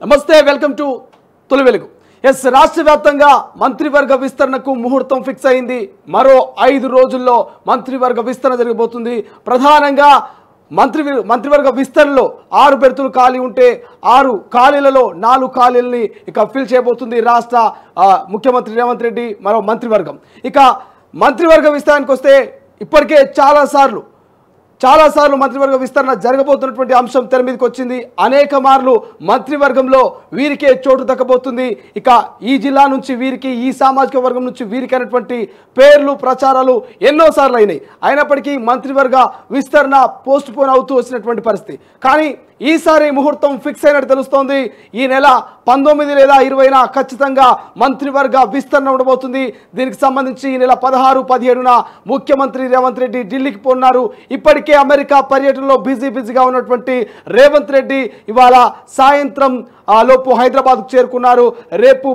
నమస్తే welcome to తొలి వెలుగు. ఎస్, రాష్ట్ర వ్యాప్తంగా మంత్రివర్గ విస్తరణకు ముహూర్తం ఫిక్స్ అయింది. మరో 5 రోజుల్లో మంత్రివర్గ విస్తరణ జరగబోతుంది. ప్రధానంగా మంత్రివర్గ విస్తరణలో 6 బెర్తులు ఖాళీ ఉంటే 6 ఖాళీలలో 4 ఖాళీలని ఇక ఫిల్ చేయబోతుంది రాష్ట్ర ముఖ్యమంత్రి రేవంత్ రెడ్డి మరో మంత్రివర్గం. ఇక మంత్రివర్గ విస్తరణకు వస్తే ఇప్పటికే చాలాసార్లు మంత్రివర్గ విస్తరణ జరగబోతున్నటువంటి అంశం తెర మీదకి వచ్చింది. అనేక మార్లు మంత్రివర్గంలో వీరికే చోటు దక్కబోతుంది. ఇక ఈ జిల్లా నుంచి వీరికి, ఈ సామాజిక వర్గం నుంచి వీరికి అనేటువంటి పేర్లు ప్రచారాలు ఎన్నోసార్లు అయినాయి. అయినప్పటికీ మంత్రివర్గ విస్తరణ పోస్ట్ పోన్ అవుతూ వచ్చినటువంటి పరిస్థితి. కానీ ఈసారి ముహూర్తం ఫిక్స్ అయినట్టు తెలుస్తోంది. ఈ నెల 19 లేదా 20న ఖచ్చితంగా మంత్రివర్గ విస్తరణ ఉండబోతుంది. దీనికి సంబంధించి ఈ నెల 16, 17న ముఖ్యమంత్రి రేవంత్ రెడ్డి ఢిల్లీకి పోన్నారు. ఇప్పటికే అమెరికా పర్యటనలో బిజీగా ఉన్నటువంటి రేవంత్ రెడ్డి ఇవాళ సాయంత్రం లోపు హైదరాబాద్కు చేరుకున్నారు. రేపు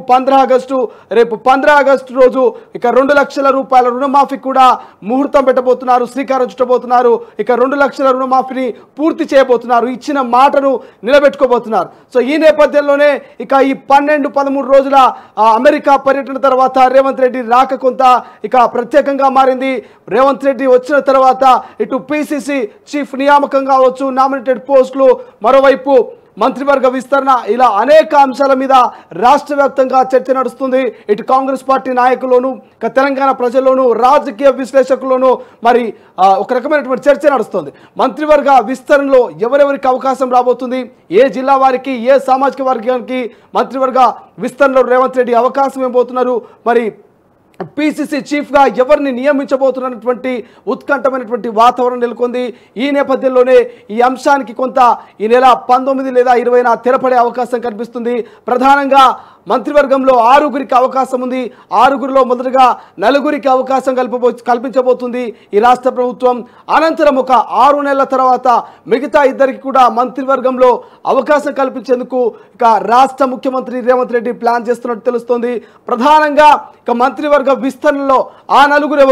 15 ఆగస్టు రోజు ఇక 2 లక్షల రూపాయల రుణమాఫీ కూడా ముహూర్తం పెట్టబోతున్నారు, శ్రీకారం చుట్టబోతున్నారు. ఇక 2 లక్షల రుణమాఫీని పూర్తి చేయబోతున్నారు, ఇచ్చిన మాటను నిలబెట్టుకోబోతున్నారు. సో ఈ నేపథ్యంలోనే ఇక ఈ 12-13 రోజుల అమెరికా పర్యటన తర్వాత రేవంత్ రెడ్డి రాక కొంత ఇక ప్రత్యేకంగా మారింది. రేవంత్ రెడ్డి వచ్చిన తర్వాత ఇటు పిసిసి చీఫ్ నియామకం కావచ్చు, నామినేటెడ్ పోస్టులు, మరోవైపు మంత్రివర్గ విస్తరణ, ఇలా అనేక అంశాల మీద రాష్ట్ర వ్యాప్తంగా చర్చ నడుస్తుంది. ఇటు కాంగ్రెస్ పార్టీ నాయకుల్లోనూ, తెలంగాణ ప్రజల్లోనూ, రాజకీయ విశ్లేషకుల్లోనూ మరి ఒక రకమైనటువంటి చర్చ నడుస్తుంది. మంత్రివర్గ విస్తరణలో ఎవరెవరికి అవకాశం రాబోతుంది, ఏ జిల్లా వారికి, ఏ సామాజిక వర్గానికి మంత్రివర్గ విస్తరణలో రేవంత్ రెడ్డి అవకాశం ఇవ్వబోతున్నారు, మరి పిసిసి చీఫ్గా ఎవరిని నియమించబోతున్నటువంటి ఉత్కంఠమైనటువంటి వాతావరణం నెలకొంది. ఈ నేపథ్యంలోనే ఈ అంశానికి కొంత ఈ నెల 19 లేదా 20న తెరపడే అవకాశం కనిపిస్తుంది. ప్రధానంగా మంత్రివర్గంలో 6గురికి అవకాశం ఉంది. 6గురిలో మొదటగా 4గురికి అవకాశం కల్పించబోతుంది ఈ రాష్ట్ర ప్రభుత్వం. అనంతరం ఒక 6 నెలల తర్వాత మిగతా 2కి కూడా మంత్రివర్గంలో అవకాశం కల్పించేందుకు ఇక రాష్ట్ర ముఖ్యమంత్రి రేవంత్ రెడ్డి ప్లాన్ చేస్తున్నట్టు తెలుస్తోంది. ప్రధానంగా ఇక మంత్రివర్గ విస్తరణలో ఆ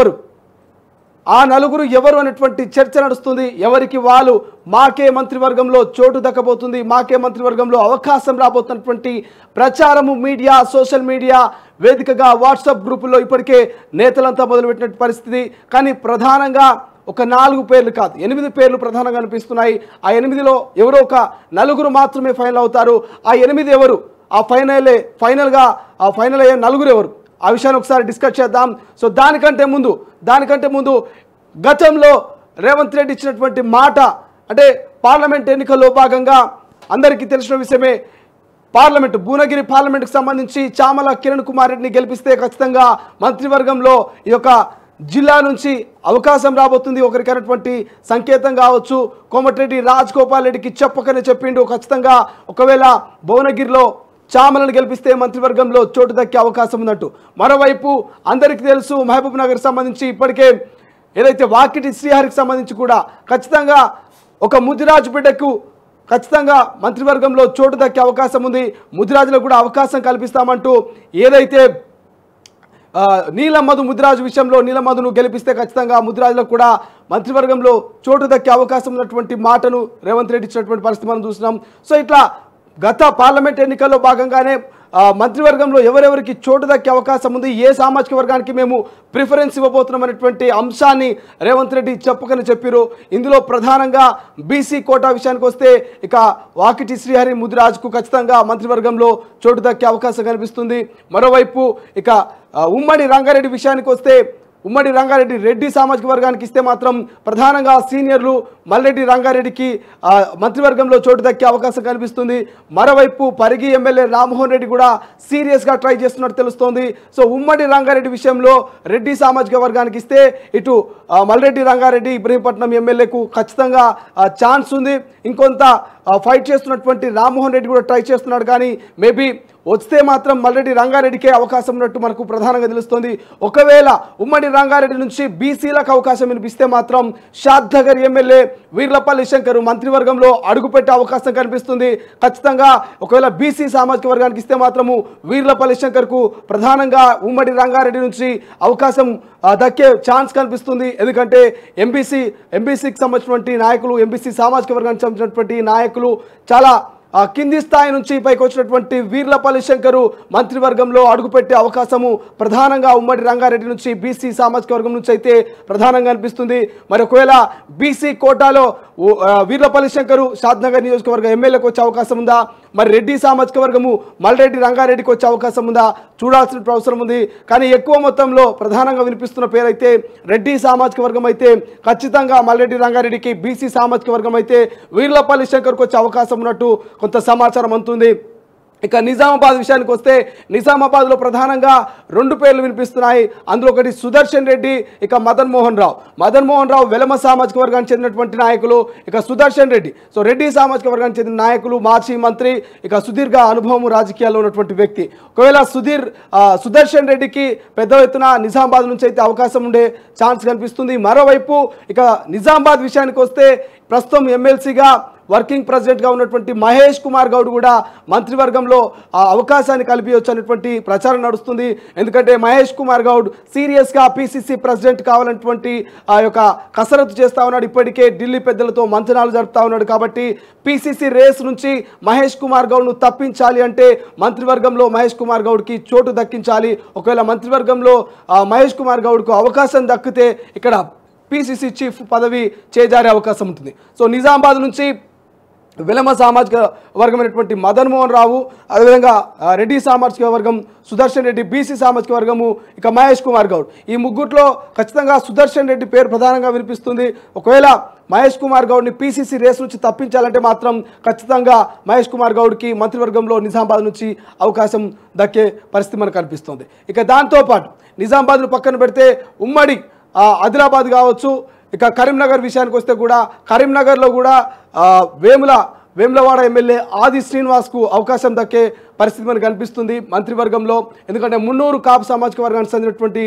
నలుగురు ఎవరు అనేటువంటి చర్చ నడుస్తుంది. ఎవరికి వాళ్ళు మాకే మంత్రివర్గంలో చోటు దక్కబోతుంది, మాకే మంత్రివర్గంలో అవకాశం రాబోతున్నటువంటి ప్రచారము మీడియా, సోషల్ మీడియా వేదికగా వాట్సాప్ గ్రూపుల్లో ఇప్పటికే నేతలంతా మొదలుపెట్టిన పరిస్థితి. కానీ ప్రధానంగా ఒక 4 పేర్లు కాదు, 8 పేర్లు ప్రధానంగా అనిపిస్తున్నాయి. ఆ 8లో ఎవరో ఒక 4 మాత్రమే ఫైనల్ అవుతారు. ఆ 8 ఎవరు, ఆ ఫైనల్గా ఫైనల్ అయ్యే 4 ఎవరు, ఆ విషయాన్ని ఒకసారి డిస్కస్ చేద్దాం. సో దానికంటే ముందు గతంలో రేవంత్ రెడ్డి ఇచ్చినటువంటి మాట, అంటే పార్లమెంట్ ఎన్నికల్లో భాగంగా అందరికీ తెలిసిన విషయమే, భువనగిరి పార్లమెంట్కి సంబంధించి చామల కిరణ్ కుమార్ రెడ్డిని గెలిపిస్తే ఖచ్చితంగా మంత్రివర్గంలో ఈ యొక్క జిల్లా నుంచి అవకాశం రాబోతుంది ఒకరికి అన్నటువంటి సంకేతం కావచ్చు. కోమటిరెడ్డి రాజగోపాల్ రెడ్డికి చెప్పకనే చెప్పిండు, ఖచ్చితంగా ఒకవేళ భువనగిరిలో చామలను గెలిపిస్తే మంత్రివర్గంలో చోటు దక్కే అవకాశం ఉన్నట్టు. మరోవైపు అందరికీ తెలుసు మహబూబ్ నగర్ సంబంధించి ఇప్పటికే ఏదైతే వాకిటి శ్రీహరికి సంబంధించి కూడా ఖచ్చితంగా ఒక ముదిరాజు బిడ్డకు ఖచ్చితంగా మంత్రివర్గంలో చోటు దక్కే అవకాశం ఉంది. ముదిరాజులకు కూడా అవకాశం కల్పిస్తామంటూ ఏదైతే నీలమధు ముదిరాజు విషయంలో నీలమధును గెలిపిస్తే ఖచ్చితంగా ముదిరాజులకు కూడా మంత్రివర్గంలో చోటు దక్కే అవకాశం ఉన్నటువంటి మాటను రేవంత్ రెడ్డి ఇచ్చినటువంటి పరిస్థితి మనం చూస్తున్నాం. సో ఇట్లా గత పార్లమెంట్ ఎన్నికల్లో భాగంగానే మంత్రివర్గంలో ఎవరెవరికి చోటు దక్కే అవకాశం ఉంది, ఏ సామాజిక వర్గానికి మేము ప్రిఫరెన్స్ ఇవ్వబోతున్నాం అనేటువంటి అంశాన్ని రేవంత్ రెడ్డి చెప్పకని చెప్పారు. ఇందులో ప్రధానంగా బీసీ కోటా విషయానికి వస్తే ఇక వాకిటి శ్రీహరి ముదిరాజుకు ఖచ్చితంగా మంత్రివర్గంలో చోటు దక్కే అవకాశం కనిపిస్తుంది. మరోవైపు ఇక ఉమ్మడి రంగారెడ్డి విషయానికి వస్తే ఉమ్మడి రంగారెడ్డి రెడ్డి సామాజిక వర్గానికి ఇస్తే మాత్రం ప్రధానంగా సీనియర్లు మల్రెడ్డి రంగారెడ్డికి మంత్రివర్గంలో చోటు దక్కే అవకాశం కనిపిస్తుంది. మరోవైపు పరిగి ఎమ్మెల్యే రామ్మోహన్ రెడ్డి కూడా సీరియస్గా ట్రై చేస్తున్నట్టు తెలుస్తోంది. సో ఉమ్మడి రంగారెడ్డి విషయంలో రెడ్డి సామాజిక వర్గానికి ఇస్తే ఇటు మల్రెడ్డి రంగారెడ్డి ఇబ్రహీంపట్నం ఎమ్మెల్యేకు ఖచ్చితంగా ఛాన్స్ ఉంది. ఇంకొంత ఫైట్ చేస్తున్నటువంటి రామ్మోహన్ రెడ్డి కూడా ట్రై చేస్తున్నాడు. కానీ మేబీ వస్తే మాత్రం మల్రెడ్డి రంగారెడ్డికే అవకాశం ఉన్నట్టు మనకు ప్రధానంగా తెలుస్తోంది. ఒకవేళ ఉమ్మడి రంగారెడ్డి నుంచి బీసీలకు అవకాశం వినిపిస్తే మాత్రం షాద్నగర్ ఎమ్మెల్యే వీర్లపల్లి శంకర్ మంత్రివర్గంలో అడుగుపెట్టే అవకాశం కనిపిస్తుంది. ఖచ్చితంగా ఒకవేళ బీసీ సామాజిక వర్గానికి ఇస్తే మాత్రము వీర్లపల్లి శంకర్కు ప్రధానంగా ఉమ్మడి రంగారెడ్డి నుంచి అవకాశం దక్కే ఛాన్స్ కనిపిస్తుంది. ఎందుకంటే ఎంబీసీకి సంబంధించినటువంటి నాయకులు, ఎంబీసీ సామాజిక వర్గానికి సంబంధించినటువంటి నాయకులు చాలా కింది స్థాయి నుంచి పైకి వచ్చినటువంటి వీర్లపల్లి శంకరు మంత్రివర్గంలో అడుగుపెట్టే అవకాశము ప్రధానంగా ఉమ్మడి రంగారెడ్డి నుంచి బీసీ సామాజిక వర్గం నుంచి అయితే ప్రధానంగా అనిపిస్తుంది. మరి ఒకవేళ బీసీ కోటాలో వీర్లపల్లి శంకరు షాద్నగర్ నియోజకవర్గ ఎమ్మెల్యేకి వచ్చే అవకాశం ఉందా, మరి రెడ్డి సామాజిక వర్గము మల్రెడ్డి రంగారెడ్డికి వచ్చే అవకాశం ఉందా చూడాల్సిన అవసరం ఉంది. కానీ ఎక్కువ మొత్తంలో ప్రధానంగా వినిపిస్తున్న పేరైతే రెడ్డి సామాజిక వర్గం అయితే ఖచ్చితంగా మల్రెడ్డి రంగారెడ్డికి, బీసీ సామాజిక వర్గం అయితే వీర్లపల్లి శంకర్కి వచ్చే అవకాశం ఉన్నట్టు కొంత సమాచారం అందుతుంది. ఇక నిజామాబాద్ విషయానికి వస్తే నిజామాబాద్లో ప్రధానంగా 2 పేర్లు వినిపిస్తున్నాయి. అందులో ఒకటి సుదర్శన్ రెడ్డి, ఇక మదన్ మోహన్ రావు వెలమ సామాజిక వర్గానికి చెందినటువంటి నాయకులు, ఇక సుదర్శన్ రెడ్డి. సో రెడ్డి సామాజిక వర్గానికి చెందిన నాయకులు, మాజీ మంత్రి, ఇక సుదీర్ఘ అనుభవం రాజకీయాల్లో ఉన్నటువంటి వ్యక్తి. ఒకవేళ సుదర్శన్ రెడ్డికి పెద్ద ఎత్తున నిజామాబాద్ నుంచి అయితే అవకాశం ఉండే ఛాన్స్ కనిపిస్తుంది. మరోవైపు ఇక నిజామాబాద్ విషయానికి వస్తే ప్రస్తుతం ఎమ్మెల్సీగా వర్కింగ్ ప్రెసిడెంట్గా ఉన్నటువంటి మహేష్ కుమార్ గౌడ్ కూడా మంత్రివర్గంలో అవకాశాన్ని కల్పించవచ్చు అనేటువంటి ప్రచారం నడుస్తుంది. ఎందుకంటే మహేష్ కుమార్ గౌడ్ సీరియస్గా పీసీసీ ప్రెసిడెంట్ కావాలన్నటువంటి ఆ యొక్క కసరత్తు చేస్తూ ఉన్నాడు. ఇప్పటికే ఢిల్లీ పెద్దలతో మంతనాలు జరుపుతూ ఉన్నాడు. కాబట్టి పీసీసీ రేస్ నుంచి మహేష్ కుమార్ గౌడ్ను తప్పించాలి అంటే మంత్రివర్గంలో మహేష్ కుమార్ గౌడ్కి చోటు దక్కించాలి. ఒకవేళ మంత్రివర్గంలో మహేష్ కుమార్ గౌడ్కు అవకాశం దక్కితే ఇక్కడ పీసీసీ చీఫ్ పదవి చేజారే అవకాశం ఉంటుంది. సో నిజామాబాద్ నుంచి వెలమ సామాజిక వర్గమైనటువంటి మదన్ మోహన్ రావు, అదేవిధంగా రెడ్డి సామాజిక వర్గం సుదర్శన్ రెడ్డి, బీసీ సామాజిక వర్గము, ఇక మహేష్ కుమార్ గౌడ్. ఈ ముగ్గుట్లో ఖచ్చితంగా సుదర్శన్ రెడ్డి పేరు ప్రధానంగా వినిపిస్తుంది. ఒకవేళ మహేష్ కుమార్ గౌడ్ని పీసీసీ రేస్ నుంచి తప్పించాలంటే మాత్రం ఖచ్చితంగా మహేష్ కుమార్ గౌడ్కి మంత్రివర్గంలో నిజామాబాద్ నుంచి అవకాశం దక్కే పరిస్థితి మనకు కనిపిస్తుంది. ఇక దాంతోపాటు నిజామాబాద్ను పక్కన పెడితే ఉమ్మడి ఆదిలాబాద్ కావచ్చు, ఇక కరీంనగర్ విషయానికి వస్తే కూడా కరీంనగర్లో కూడా వేములవాడ ఎమ్మెల్యే ఆది శ్రీనివాస్కు అవకాశం దక్కే పరిస్థితి మనకు కనిపిస్తుంది మంత్రివర్గంలో. ఎందుకంటే మున్నూరు కాపు సామాజిక వర్గానికి చెందినటువంటి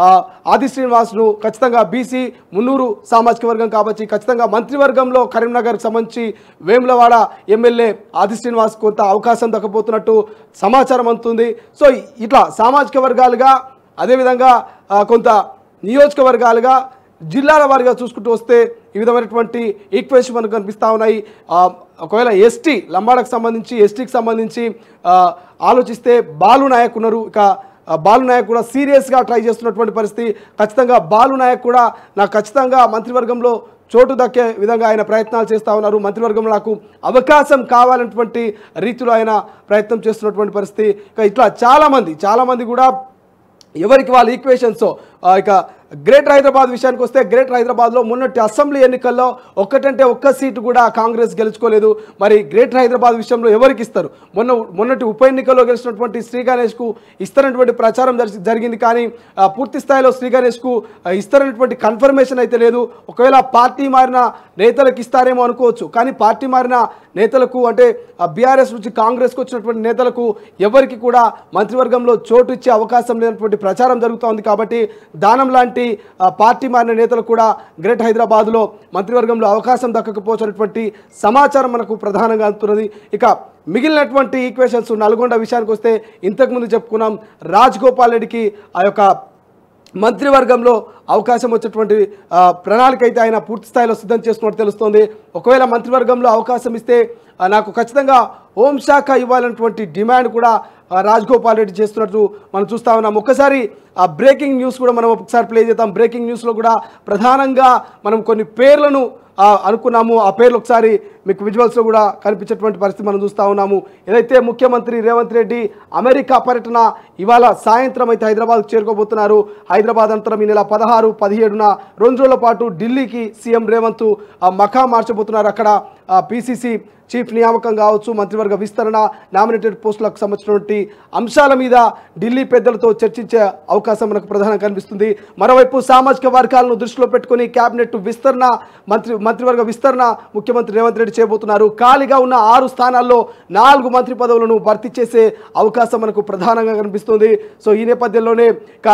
ఆది శ్రీనివాస్ను ఖచ్చితంగా బీసీ మున్నూరు సామాజిక వర్గం కాబట్టి ఖచ్చితంగా మంత్రివర్గంలో కరీంనగర్కి సంబంధించి వేములవాడ ఎమ్మెల్యే ఆది శ్రీనివాస్ కొంత అవకాశం దక్కబోతున్నట్టు సమాచారం అందుతుంది. సో ఇట్లా సామాజిక వర్గాలుగా, అదేవిధంగా కొంత నియోజకవర్గాలుగా, జిల్లాల వారిగా చూసుకుంటూ వస్తే ఈ విధమైనటువంటి ఈక్వేషన్ మనకు కనిపిస్తూ ఉన్నాయి. ఒకవేళ ఎస్టీ లంబాడకు సంబంధించి, ఎస్టీకి సంబంధించి ఆలోచిస్తే బాలు నాయక్ ఉన్నారు. ఇక బాలు నాయక్ కూడా సీరియస్గా ట్రై చేస్తున్నటువంటి పరిస్థితి. ఖచ్చితంగా బాలు నాయక్ కూడా నాకు ఖచ్చితంగా మంత్రివర్గంలో చోటు దక్కే విధంగా ఆయన ప్రయత్నాలు చేస్తూ ఉన్నారు. మంత్రివర్గంలో నాకు అవకాశం కావాలన్నటువంటి రీతిలో ఆయన ప్రయత్నం చేస్తున్నటువంటి పరిస్థితి. ఇక ఇట్లా చాలామంది కూడా ఎవరికి వాళ్ళ ఈక్వేషన్స్. ఇక గ్రేటర్ హైదరాబాద్ విషయానికి వస్తే గ్రేటర్ హైదరాబాద్లో మొన్నటి అసెంబ్లీ ఎన్నికల్లో ఒక్క సీటు కూడా కాంగ్రెస్ గెలుచుకోలేదు. మరి గ్రేటర్ హైదరాబాద్ విషయంలో ఎవరికి ఇస్తారు? మొన్నటి ఉప ఎన్నికల్లో గెలిచినటువంటి శ్రీ గణేష్కు ఇస్తారనేటువంటి ప్రచారం జరిగింది. కానీ పూర్తి స్థాయిలో శ్రీ గణేష్కు ఇస్తారనేటువంటి కన్ఫర్మేషన్ అయితే లేదు. ఒకవేళ పార్టీ మారిన నేతలకు ఇస్తారేమో అనుకోవచ్చు. కానీ పార్టీ మారిన నేతలకు, అంటే బీఆర్ఎస్ నుంచి కాంగ్రెస్కి వచ్చినటువంటి నేతలకు ఎవరికి కూడా మంత్రివర్గంలో చోటు ఇచ్చే అవకాశం లేనటువంటి ప్రచారం జరుగుతోంది. కాబట్టి దానం లాంటి పార్టీ మారిన నేతలు కూడా గ్రేటర్ హైదరాబాద్లో మంత్రివర్గంలో అవకాశం దక్కకపోవచ్చినటువంటి సమాచారం మనకు ప్రధానంగా అందుతున్నది. ఇక మిగిలినటువంటి ఈక్వేషన్స్ నల్గొండ విషయానికి వస్తే ఇంతకుముందు చెప్పుకున్నాం, రాజగోపాల్ రెడ్డికి ఆ యొక్క మంత్రివర్గంలో అవకాశం వచ్చేటువంటి ప్రణాళిక అయితే ఆయన పూర్తి స్థాయిలో సిద్ధం చేసుకున్నట్టు తెలుస్తోంది. ఒకవేళ మంత్రివర్గంలో అవకాశం ఇస్తే నాకు ఖచ్చితంగా హోంశాఖ ఇవ్వాలన్నటువంటి డిమాండ్ కూడా రాజగోపాల్ రెడ్డి చేస్తున్నట్టు మనం చూస్తూ ఉన్నాం. ఒక్కసారి ఆ బ్రేకింగ్ న్యూస్ కూడా మనం ఒకసారి ప్లే చేద్దాం. బ్రేకింగ్ న్యూస్లో కూడా ప్రధానంగా మనం కొన్ని పేర్లను అనుకున్నాము. ఆ పేర్లు ఒకసారి మీకు విజువల్స్లో కూడా కనిపించేటువంటి పరిస్థితి మనం చూస్తూ ఉన్నాము. ఏదైతే ముఖ్యమంత్రి రేవంత్ రెడ్డి అమెరికా పర్యటన ఇవాళ సాయంత్రం అయితే హైదరాబాద్కు చేరుకోబోతున్నారు. హైదరాబాద్ అనంతరం ఈ నెల 16, 17న 2 రోజుల పాటు ఢిల్లీకి సీఎం రేవంత్ మఖా మార్చబోతున్నారు. అక్కడ పీసీసీ చీఫ్ నియామకం కావచ్చు, మంత్రివర్గ విస్తరణ, నామినేటెడ్ పోస్టులకు సంబంధించినటువంటి అంశాల మీద ఢిల్లీ పెద్దలతో చర్చించే అవకాశం మనకు ప్రధానంగా కనిపిస్తుంది. మరోవైపు సామాజిక వర్గాలను దృష్టిలో పెట్టుకుని కేబినెట్ విస్తరణ, మంత్రివర్గ విస్తరణ ముఖ్యమంత్రి రేవంత్ రెడ్డి చేయబోతున్నారు. ఖాళీగా ఉన్న 6 స్థానాల్లో 4 మంత్రి పదవులను భర్తీ చేసే అవకాశం మనకు ప్రధానంగా కనిపిస్తుంది. సో ఈ నేపథ్యంలోనే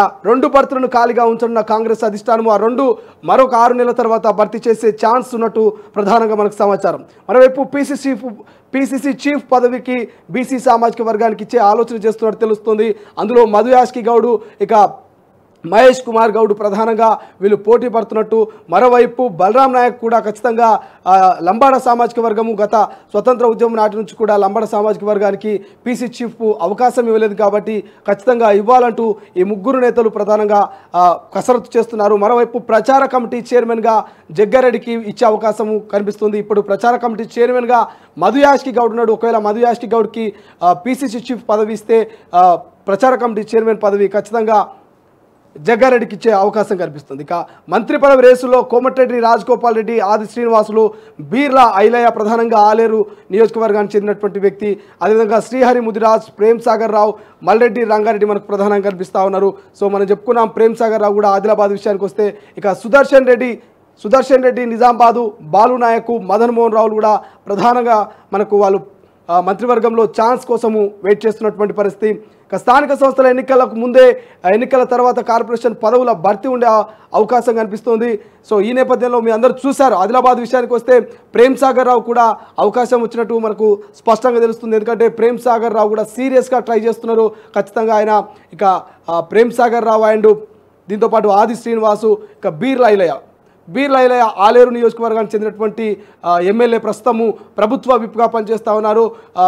2 భర్తలను ఖాళీగా ఉంచనున్న కాంగ్రెస్ అధిష్టానం ఆ 2 మరొక 6 నెలల తర్వాత భర్తీ చేసే ఛాన్స్ ఉన్నట్టు ప్రధానంగా మనకు సమాచారం. మరోవైపు పీసీసీ చీఫ్ పదవికి బీసీ సామాజిక వర్గానికి ఇచ్చే ఆలోచన చేస్తున్నట్టు తెలుస్తుంది. అందులో మధు యాష్కి గౌడ్, ఇక మహేష్ కుమార్ గౌడ్ ప్రధానంగా వీళ్ళు పోటీ పడుతున్నట్టు, మరోవైపు బలరాం నాయక్ కూడా ఖచ్చితంగా లంబాడ సామాజిక వర్గము గత స్వతంత్ర ఉద్యమం నాటి నుంచి కూడా లంబాడ సామాజిక వర్గానికి పీసీ చీఫ్ అవకాశం ఇవ్వలేదు కాబట్టి ఖచ్చితంగా ఇవ్వాలంటూ ఈ ముగ్గురు నేతలు ప్రధానంగా కసరత్తు చేస్తున్నారు. మరోవైపు ప్రచార కమిటీ చైర్మన్గా జగ్గారెడ్డికి ఇచ్చే అవకాశం కనిపిస్తుంది. ఇప్పుడు ప్రచార కమిటీ చైర్మన్గా మధు యాష్కి గౌడ్ ఉన్నాడు. ఒకవేళ మధు యాష్కి గౌడ్కి పీసీసీ చీఫ్ పదవి ఇస్తే ప్రచార కమిటీ చైర్మన్ పదవి ఖచ్చితంగా జగ్గారెడ్డికి ఇచ్చే అవకాశం కనిపిస్తుంది. ఇక మంత్రి పదవి రేసులో కోమటిరెడ్డి రాజగోపాల్ రెడ్డి, ఆది శ్రీనివాసులు, బీర్లా ఐలయ్య ప్రధానంగా ఆలేరు నియోజకవర్గానికి చెందినటువంటి వ్యక్తి, అదేవిధంగా శ్రీహరి ముదిరాజ్, ప్రేమ్ సాగర్ రావు, మల్రెడ్డి రంగారెడ్డి మనకు ప్రధానంగా కనిపిస్తూ ఉన్నారు. సో మనం చెప్పుకున్నాం ప్రేమ్ సాగర్ రావు కూడా ఆదిలాబాద్ విషయానికి వస్తే. ఇక సుదర్శన్ రెడ్డి నిజామాబాదు, బాలు నాయక్, మదన్ మోహన్ రావులు కూడా ప్రధానంగా మనకు వాళ్ళు మంత్రివర్గంలో ఛాన్స్ కోసము వెయిట్ చేస్తున్నటువంటి పరిస్థితి. స్థానిక సంస్థల ఎన్నికలకు ముందే, ఎన్నికల తర్వాత కార్పొరేషన్ పదవుల భర్తీ ఉండే అవకాశం కనిపిస్తుంది. సో ఈ నేపథ్యంలో మీ అందరూ చూశారు. ఆదిలాబాద్ విషయానికి వస్తే ప్రేమ్ సాగర్ రావు కూడా అవకాశం వచ్చినట్టు మనకు స్పష్టంగా తెలుస్తుంది. ఎందుకంటే ప్రేమ్ సాగర్ రావు కూడా సీరియస్గా ట్రై చేస్తున్నారు. ఖచ్చితంగా ఆయన ఇక ప్రేమ్ సాగర్ రావు అండ్ దీంతోపాటు ఆది శ్రీనివాసు, ఇక బీర్లా ఐలయ్య ఆలేరు నియోజకవర్గానికి చెందినటువంటి ఎమ్మెల్యే, ప్రస్తుతము ప్రభుత్వ విప్గా పనిచేస్తూ ఉన్నారు.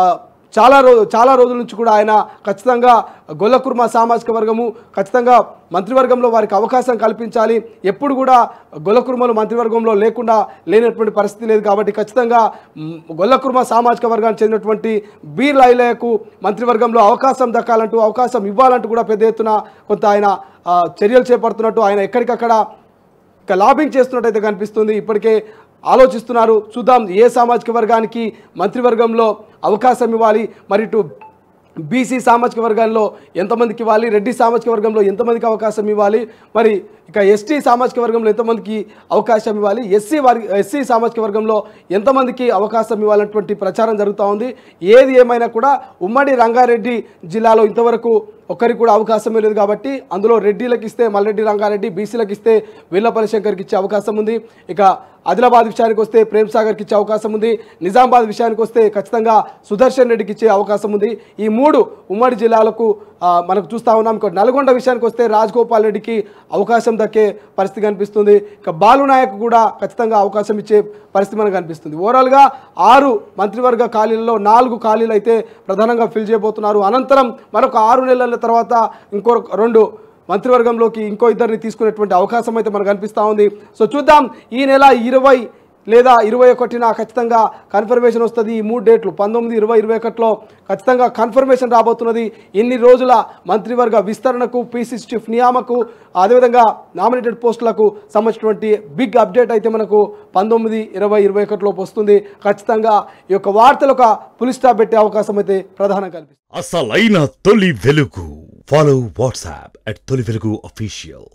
చాలా రోజుల నుంచి కూడా ఆయన ఖచ్చితంగా గొల్లకుర్మ సామాజిక వర్గము ఖచ్చితంగా మంత్రివర్గంలో వారికి అవకాశం కల్పించాలి. ఎప్పుడు కూడా గొల్లకుర్మలు మంత్రివర్గంలో లేనటువంటి పరిస్థితి లేదు కాబట్టి ఖచ్చితంగా గొల్లకుర్మ సామాజిక వర్గానికి చెందినటువంటి బీర్లా ఐలయ్యకు మంత్రివర్గంలో అవకాశం దక్కాలంటూ, అవకాశం ఇవ్వాలంటూ కూడా పెద్ద ఎత్తున కొంత ఆయన చర్యలు చేపడుతున్నట్టు, ఆయన ఎక్కడికక్కడ లాబింగ్ చేస్తున్నట్టయితే కనిపిస్తుంది. ఇప్పటికే ఆలోచిస్తున్నారు. చూద్దాం ఏ సామాజిక వర్గానికి మంత్రివర్గంలో అవకాశం ఇవ్వాలి, మరి ఇటు బీసీ సామాజిక వర్గాల్లో ఎంతమందికి ఇవ్వాలి, రెడ్డి సామాజిక వర్గంలో ఎంతమందికి అవకాశం ఇవ్వాలి, మరి ఇక ఎస్టీ సామాజిక వర్గంలో ఎంతమందికి అవకాశం ఇవ్వాలి, ఎస్సీ సామాజిక వర్గంలో ఎంతమందికి అవకాశం ఇవ్వాలన్నటువంటి ప్రచారం జరుగుతూ ఉంది. ఏది ఏమైనా కూడా ఉమ్మడి రంగారెడ్డి జిల్లాలో ఇంతవరకు ఒక్కరికి కూడా అవకాశం లేదు కాబట్టి అందులో రెడ్డిలకు ఇస్తే మల్రెడ్డి రంగారెడ్డి, బీసీలకు ఇస్తే వీళ్ళపల్లి శంకర్కి ఇచ్చే అవకాశం ఉంది. ఇక ఆదిలాబాద్ విషయానికి వస్తే ప్రేమ్ సాగర్కి ఇచ్చే అవకాశం ఉంది. నిజామాబాద్ విషయానికి వస్తే ఖచ్చితంగా సుదర్శన్ రెడ్డికి ఇచ్చే అవకాశం ఉంది. ఈ మూడు ఉమ్మడి జిల్లాలకు మనకు చూస్తూ ఉన్నాం. ఇక నల్గొండ విషయానికి వస్తే రాజగోపాల్ రెడ్డికి అవకాశం దక్కే పరిస్థితి కనిపిస్తుంది. ఇక బాలు నాయక్ కూడా ఖచ్చితంగా అవకాశం ఇచ్చే పరిస్థితి మనకు కనిపిస్తుంది. ఓవరాల్గా 6 మంత్రివర్గ ఖాళీలలో 4 ఖాళీలు అయితే ప్రధానంగా ఫిల్ చేయబోతున్నారు. అనంతరం మరొక 6 నెలల తర్వాత ఇంకో 2 మంత్రివర్గంలోకి ఇంకో ఇద్దరిని తీసుకునేటువంటి అవకాశం అయితే మనకు కనిపిస్తూ ఉంది. సో చూద్దాం ఈ నెల 20 లేదా 21న ఖచ్చితంగా కన్ఫర్మేషన్ వస్తుంది. ఈ 3 డేట్లు 19, 20, 21లో ఖచ్చితంగా కన్ఫర్మేషన్ రాబోతున్నది. ఇన్ని రోజుల మంత్రివర్గ విస్తరణకు, పీసీసీ చీఫ్ నియామకు, అదేవిధంగా నామినేటెడ్ పోస్టులకు సంబంధించినటువంటి బిగ్ అప్డేట్ అయితే మనకు 19, 20, 21లోపు వస్తుంది. ఖచ్చితంగా ఈ యొక్క వార్తలు ఒక పులి స్టాప్ పెట్టే అవకాశం అయితే ప్రధానంగా కనిపిస్తుంది. అసలైన తొలి వెలుగు. ఫాలో వాట్సాప్ @తొలి వెలుగు official.